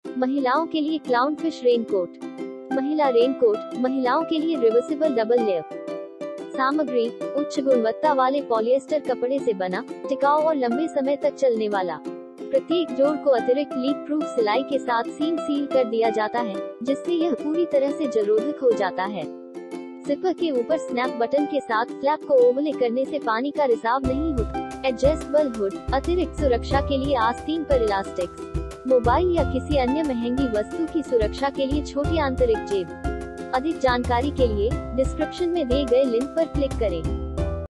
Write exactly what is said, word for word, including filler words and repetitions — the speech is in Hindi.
महिलाओं के लिए क्लाउन फिश रेनकोट। महिला रेनकोट, महिलाओं के लिए रिवर्सिबल डबल लेयर। सामग्री, उच्च गुणवत्ता वाले पॉलिएस्टर कपड़े से बना, टिकाऊ और लंबे समय तक चलने वाला। प्रत्येक जोड़ को अतिरिक्त लीक प्रूफ सिलाई के साथ सीम सील कर दिया जाता है, जिससे यह पूरी तरह से जलरोधक हो जाता है। जिपर के ऊपर स्नैप बटन के साथ फ्लैप को ओवले करने से पानी का रिसाव नहीं होता। एडजस्टेबल हुड, अतिरिक्त सुरक्षा के लिए आस्तीन पर इलास्टिक्स। मोबाइल या किसी अन्य महंगी वस्तु की सुरक्षा के लिए छोटी आंतरिक जेब। अधिक जानकारी के लिए डिस्क्रिप्शन में दिए गए लिंक पर क्लिक करें।